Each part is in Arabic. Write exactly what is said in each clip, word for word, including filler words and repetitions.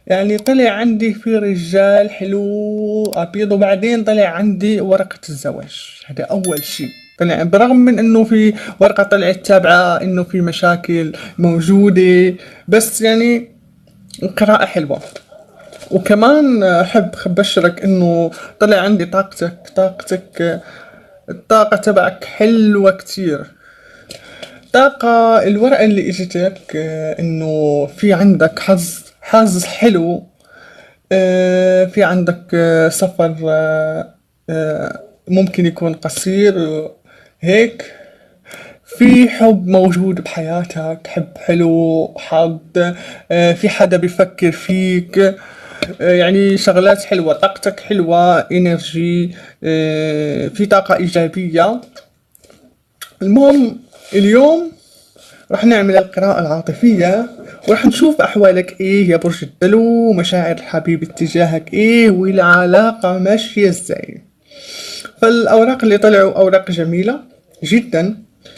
يعني طلع عندي في رجال حلو أبيض، وبعدين طلع عندي ورقة الزواج. هذا أول شيء طلع، برغم من إنه في ورقة طلعت تابعة إنه في مشاكل موجودة، بس يعني القراءة حلوة. وكمان أحب أبشرك إنه طلع عندي طاقتك طاقتك الطاقة تبعك حلوة كتير. طاقة الورقة اللي اجتك آه، إنه في عندك حظ حظ حلو. آه، في عندك آه، سفر، آه، آه، ممكن يكون قصير، آه، هيك. في حب موجود بحياتك، حب حلو، حد، آه، في حدا بيفكر فيك. آه، يعني شغلات حلوة، طاقتك حلوة، انرجي، آه، في طاقة ايجابية. المهم اليوم رح نعمل القراءة العاطفية، ورح نشوف أحوالك إيه يا برج الدلو، ومشاعر الحبيب اتجاهك إيه، والعلاقة ماشية إزاي. فالأوراق اللي طلعوا أوراق جميلة جدا،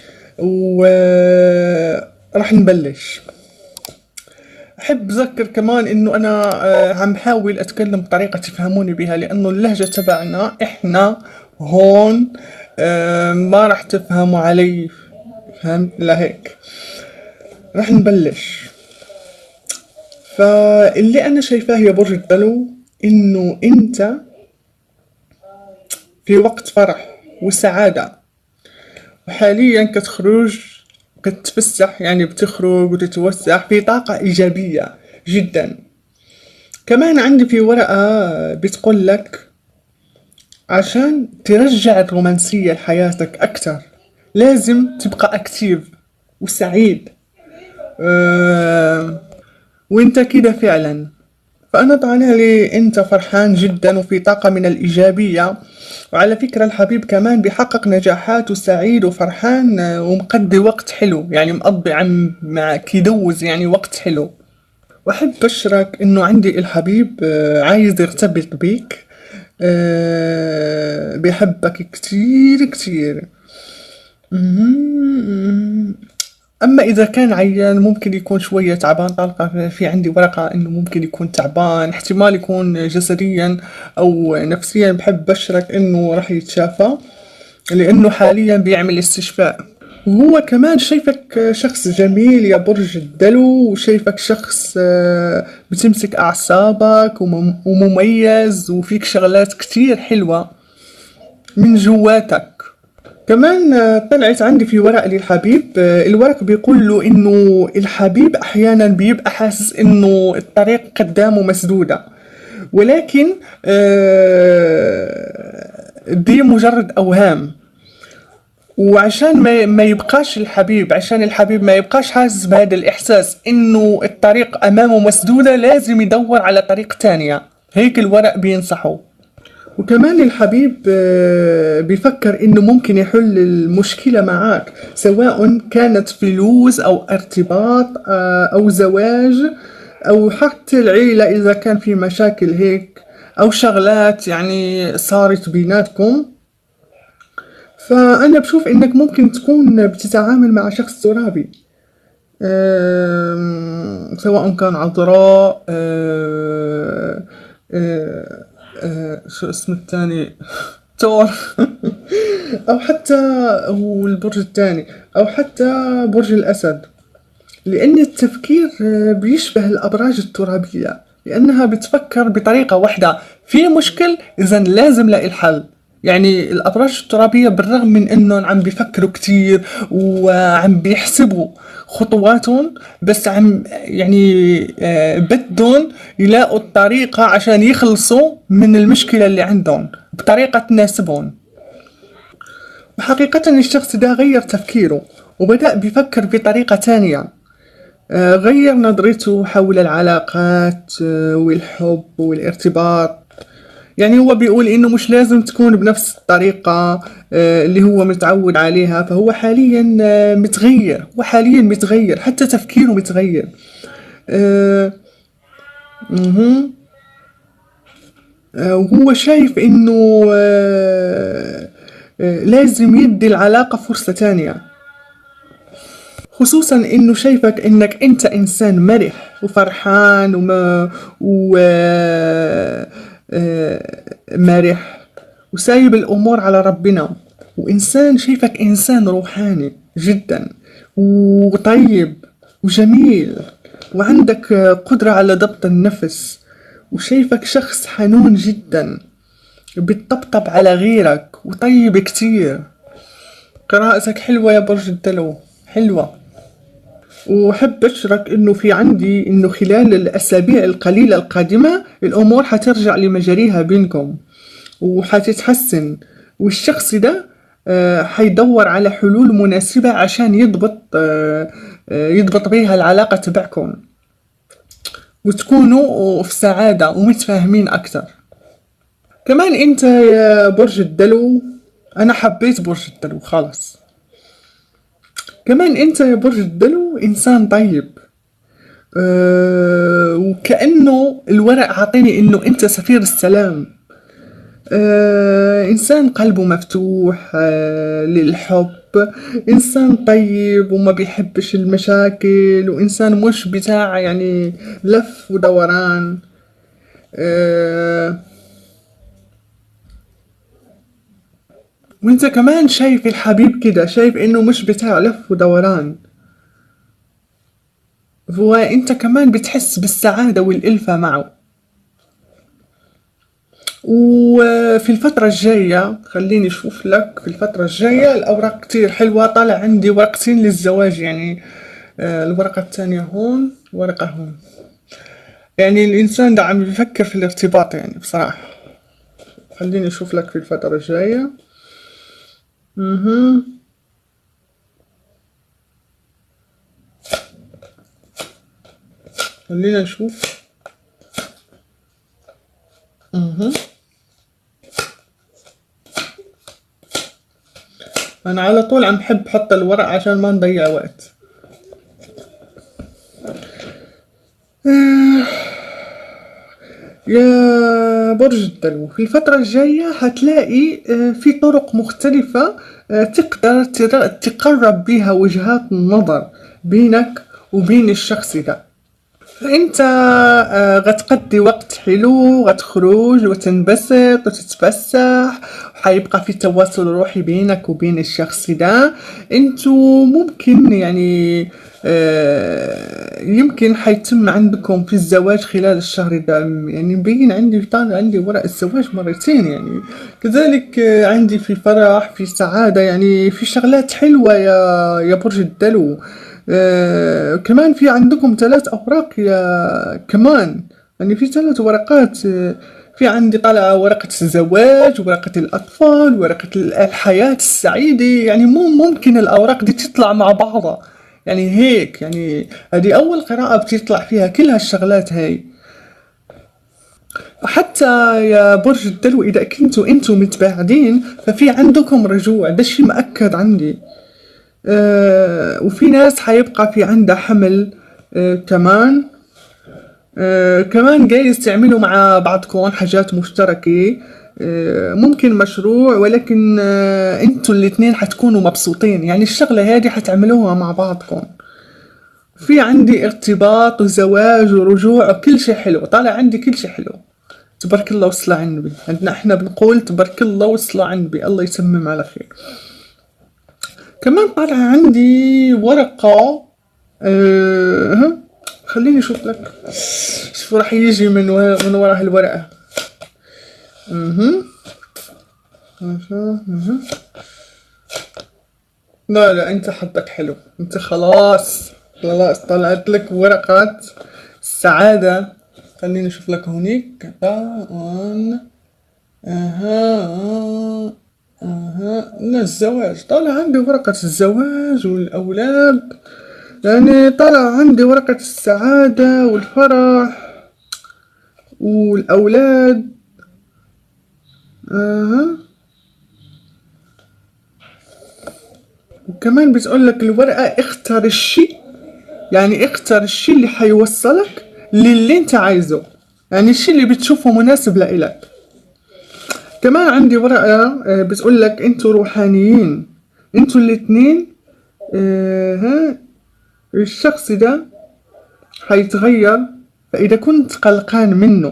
ورح نبلش. أحب أذكر كمان إنه أنا آه، عم بحاول أتكلم بطريقة تفهموني بها، لأنه اللهجة تبعنا إحنا هون آه، ما رح تفهموا علي. فهمت؟ لهيك رح نبلش. فاللي أنا شايفاه يا برج الدلو إنه أنت في وقت فرح وسعادة، وحاليا كتخرج، كتتفسح، يعني بتخرج وتتوسع في طاقة إيجابية جدا. كمان عندي في ورقة بتقول لك عشان ترجع الرومانسية لحياتك أكتر لازم تبقى أكتيف وسعيد. أه وانت كده فعلا. فأنا طالع لي أنت فرحان جدا وفي طاقة من الإيجابية. وعلى فكرة الحبيب كمان بيحقق نجاحات وسعيد وفرحان، آه، ومقضي وقت حلو، يعني مقضي عم مع كيدوز يعني وقت حلو. وأحب أبشرك إنه عندي الحبيب آه، عايز يرتبط بيك، آه، بيحبك كتير كتير. مهم. اما اذا كان عيان ممكن يكون شوية تعبان. طالقة في عندي ورقة انه ممكن يكون تعبان، احتمال يكون جسديا او نفسيا. بحب بشرك انه راح يتشافى، لانه حاليا بيعمل استشفاء. وهو كمان شايفك شخص جميل يا برج الدلو، وشايفك شخص آه، بتمسك اعصابك ومم- ومميز، وفيك شغلات كتير حلوة من جواتك. كمان آه، طلعت عندي في ورق للحبيب، آه، الورق بيقول له انه الحبيب احيانا بيبقى حاسس انه الطريق قدامه مسدودة، ولكن آه، دي مجرد اوهام. وعشان ما ما يبقاش الحبيب عشان الحبيب ما يبقاش حاسس بهذا الاحساس انه الطريق امامه مسدودة، لازم يدور على طريق تانية. هيك الورق بينصحه. وكمان الحبيب آه، بيفكر انه ممكن يحل المشكلة معاك، سواء كانت فلوس او ارتباط آه، او زواج، او حتى العيلة اذا كان في مشاكل هيك، او شغلات يعني صارت بيناتكم. فانا بشوف انك ممكن تكون بتتعامل مع شخص ترابي، آم، سواء كان عذراء، آه، آه، آه، شو اسم الثاني تور او حتى هو البرج الثاني، او حتى برج الاسد. لان التفكير آه، بيشبه الابراج الترابية، لانها بتفكر بطريقة واحدة. في مشكل اذا لازم لاقي الحل. يعني الابراج الترابية بالرغم من انهم عم بيفكروا كتير وعم بيحسبوا خطواتهم، بس عم يعني آه، بدهم يلاقوا الطريقة عشان يخلصوا من المشكلة اللي عندهم بطريقة تناسبهم. وحقيقة الشخص ده غير تفكيره وبدأ بيفكر بطريقة تانية. آه، غير نظرته حول العلاقات آه، والحب والارتباط. يعني هو بيقول انه مش لازم تكون بنفس الطريقة آه، اللي هو متعود عليها. فهو حاليا آه، متغير، هو حاليا متغير، حتى تفكيره متغير. آه، مهم. آه، وهو شايف انه آه، آه، لازم يدي العلاقة فرصة تانية. خصوصا انه شايفك انك انت انسان مرح وفرحان وما و آه، مرح وسايب الامور على ربنا، وانسان شايفك انسان روحاني جدا وطيب وجميل، وعندك قدرة على ضبط النفس، وشايفك شخص حنون جدا بتطبطب على غيرك وطيب كتير. قراءتك حلوة يا برج الدلو، حلوة. وحب أشرك إنه في عندي إنه خلال الأسابيع القليلة القادمة الأمور حترجع لمجاريها بينكم وحتتحسن، والشخص ده آه، حيدور على حلول مناسبة عشان يضبط آه، آه، يضبط بيها العلاقة تبعكم وتكونوا في سعادة ومتفاهمين أكتر. كمان أنت يا برج الدلو، أنا حبيت برج الدلو خلاص. كمان أنت يا برج الدلو إنسان طيب، أه وكأنه الورق عاطيني إنه أنت سفير السلام. أه إنسان قلبه مفتوح أه للحب، إنسان طيب وما بيحبش المشاكل، وإنسان مش بتاع يعني لف ودوران. أه وانت كمان شايف الحبيب كده، شايف انه مش بتاع لف ودوران، وانت كمان بتحس بالسعادة والألفة معه. وفي الفترة الجاية خليني اشوف لك، في الفترة الجاية الأوراق كتير حلوة، طالع عندي ورقتين للزواج يعني. آه الورقة الثانية هون، ورقة هون، يعني الإنسان ده عم بيفكر في الارتباط يعني بصراحة. خليني اشوف لك في الفترة الجاية. مهم. خلينا نشوف. مهم. انا على طول عم بحب حط الورق عشان ما نضيع وقت. يا برج الدلو، في الفترة الجاية هتلاقي في طرق مختلفة تقدر تقرب بيها وجهات النظر بينك وبين الشخص ده. فانت غتقضي وقت حلو، غتخرج وتنبسط وتتفسح، وحيبقى في تواصل روحي بينك وبين الشخص ده. انتو ممكن يعني آه يمكن حيتم عندكم في الزواج خلال الشهر ده، يعني مبين عندي طالع عندي ورق الزواج مرتين يعني. كذلك آه عندي في فرح، في سعادة، يعني في شغلات حلوة يا يا برج الدلو. آه كمان في عندكم ثلاث أوراق يا كمان، يعني في ثلاث ورقات. آه في عندي طالعة ورقة الزواج، ورقة الأطفال، ورقة الحياة السعيدة. يعني مو ممكن الأوراق دي تطلع مع بعضها يعني هيك، يعني هذه أول قراءة بتطلع فيها كل هالشغلات هاي. حتى يا برج الدلو إذا كنتوا انتوا متباعدين ففي عندكم رجوع، ده شي مأكد عندي. آه وفي ناس حيبقى في عندها حمل آه كمان. آه كمان جايز تعملوا مع بعضكم حاجات مشتركة، آه ممكن مشروع، ولكن آه انتوا الاتنين حتكونوا مبسوطين، يعني الشغلة هذه حتعملوها مع بعضكم. في عندي ارتباط وزواج ورجوع وكل شيء حلو، طالع عندي كل شيء حلو. تبارك الله وصلى على النبي، عندنا احنا بنقول تبارك الله وصلى على النبي، الله يتمم على خير. كمان طالع عندي ورقة أه خليني اشوف لك شو راح يجي من ورا من ورا هالورقة. اها اها لا لا انت حظك حلو، انت خلاص خلاص طلعت لك ورقة السعادة. خليني اشوف لك هونيك. اها اها اها لا الزواج، طالع عندي ورقة الزواج والأولاد، يعني طلع عندي ورقة السعادة والفرح والأولاد. اها وكمان بتقولك الورقة اختر الشي، يعني اختر الشي اللي حيوصلك للي انت عايزه، يعني الشي اللي بتشوفه مناسب لإلك. كمان عندي ورقة بتقولك انتوا روحانيين، انتوا الاتنين. اه الشخص ده حيتغير. فإذا كنت قلقان منه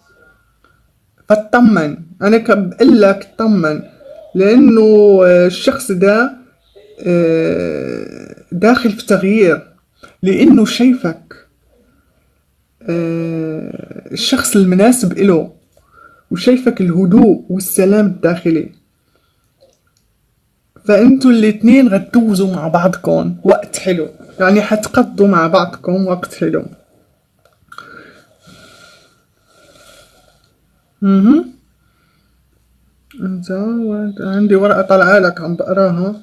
فاطمن، أنا بقول لك اطمن، لأنه الشخص ده داخل في تغيير، لأنه شايفك الشخص المناسب إله، وشايفك الهدوء والسلام الداخلي. فأنتوا الاتنين غتدوزوا مع بعضكم وقت حلو، يعني حتقضوا مع بعضكم وقت حلو. اها انت عندي ورقة طالعة لك عم بقراها،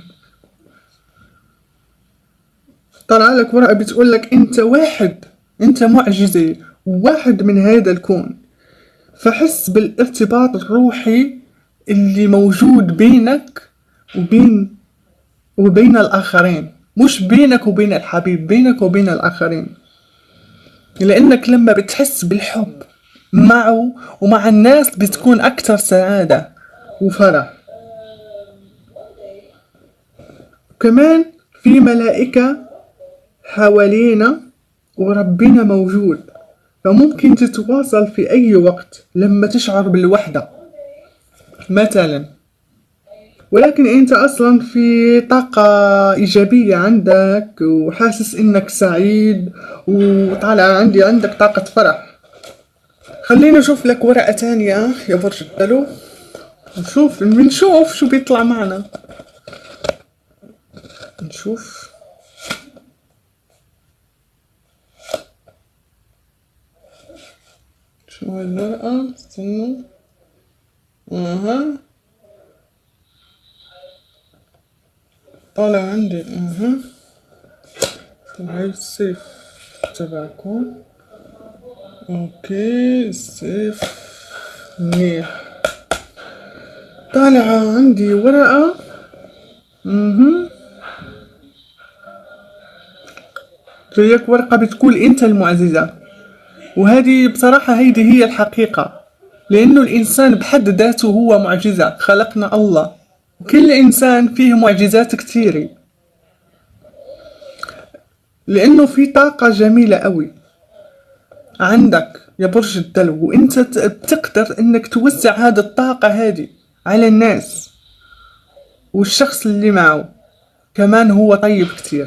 طالعة لك ورقة بتقول لك انت واحد، انت معجزة، واحد من هذا الكون. فحس بالارتباط الروحي اللي موجود بينك وبين وبين الآخرين، مش بينك وبين الحبيب، بينك وبين الآخرين. لأنك لما بتحس بالحب معه ومع الناس بتكون أكثر سعادة وفرح. كمان في ملائكة حوالينا وربنا موجود، فممكن تتواصل في أي وقت لما تشعر بالوحدة مثلا. ولكن انت اصلا في طاقة ايجابية عندك وحاسس انك سعيد وطالع عندي عندك طاقة فرح. خلينا نشوف لك ورقة تانية يا برج الدلو، نشوف بنشوف شو بيطلع معنا. نشوف شو هالورقة، استنوا. اها طالع عندي اها هاي السيف تبعكم. اوكي السيف منيح. طالعة عندي ورقة اها جايك ورقة بتقول انت المعجزة، وهذه بصراحة هيدي هي الحقيقة، لانه الانسان بحد ذاته هو معجزة، خلقنا الله، كل انسان فيه معجزات كثيرة، لانه في طاقة جميلة قوي عندك يا برج الدلو، وانت بتقدر انك توزع هذه الطاقة هذه على الناس، والشخص اللي معه كمان هو طيب كتير.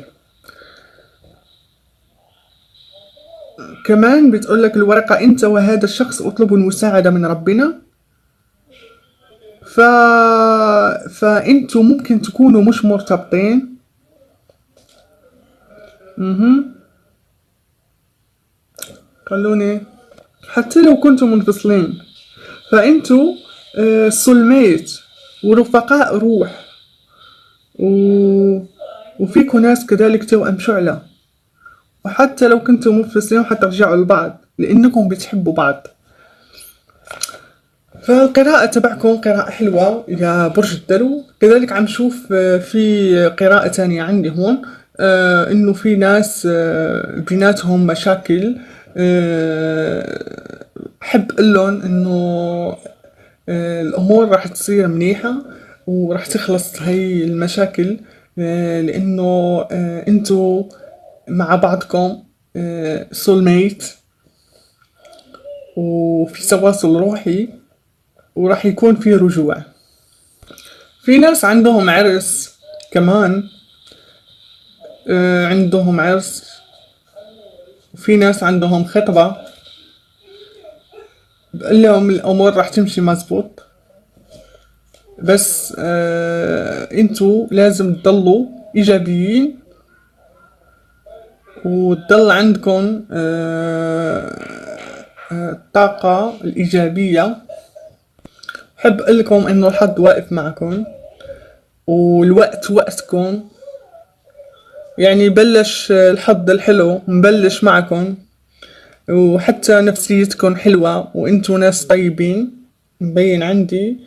كمان بتقولك الورقة انت وهذا الشخص اطلبوا المساعدة من ربنا. ف... فانتوا ممكن تكونوا مش مرتبطين. اها خلوني حتى لو كنتوا منفصلين فانتوا سولميت ورفقاء روح، و... وفيكوا ناس كذلك توأم شعلة، وحتى لو كنتوا منفصلين حترجعوا لبعض لانكم بتحبوا بعض. فالقراءة تبعكم قراءة حلوة يا برج الدلو. كذلك عم شوف في قراءة تانية عندي هون، آه انه في ناس آه بيناتهم مشاكل، آه حب قلن انه آه الامور راح تصير منيحة وراح تخلص هاي المشاكل، آه لانه آه انتو مع بعضكم آه سولميت وفي تواصل روحي، وراح يكون في رجوع. في ناس عندهم عرس كمان، آه عندهم عرس، وفي ناس عندهم خطبة، بقول لهم الأمور راح تمشي مزبوط، بس آه انتو لازم تضلوا إيجابيين وتضل عندكم آه آه الطاقة الإيجابية. حب لكم انه الحظ واقف معكم والوقت وقتكم، يعني بلش الحظ الحلو مبلش معكم، وحتى نفسيتكم حلوة وانتو ناس طيبين مبين عندي،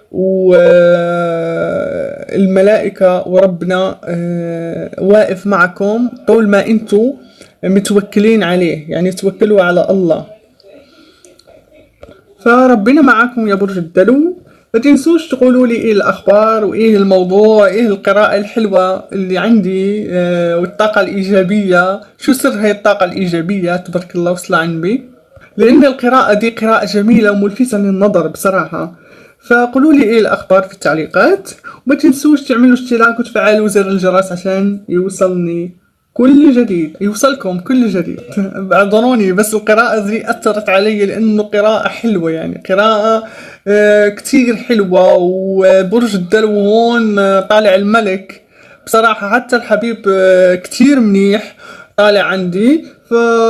والملائكة وربنا واقف معكم طول ما انتو متوكلين عليه، يعني توكلوا على الله. فربنا معكم يا برج الدلو. ما تنسوش تقولوا لي ايه الاخبار وايه الموضوع، ايه القراءة الحلوة اللي عندي، آه والطاقة الايجابية. شو سر هاي الطاقة الايجابية؟ تبارك الله وصل عن بي، لان القراءة دي قراءة جميلة وملفتة للنظر بصراحة. فقولوا لي ايه الاخبار في التعليقات، وما تنسوش تعملوا اشتراك وتفعلوا زر الجرس عشان يوصلني كل جديد، يوصلكم كل جديد. اعذروني بس القراءة ذي أثرت علي، لأنه قراءة حلوة، يعني قراءة آه كتير حلوة. وبرج الدلو هون آه طالع الملك بصراحة، حتى الحبيب آه كتير منيح طالع عندي. ف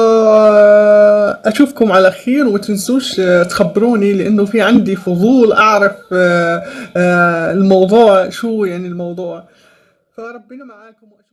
أشوفكم على خير، وتنسوش آه تخبروني، لأنه في عندي فضول أعرف آه آه الموضوع شو، يعني الموضوع. فربنا معاكم.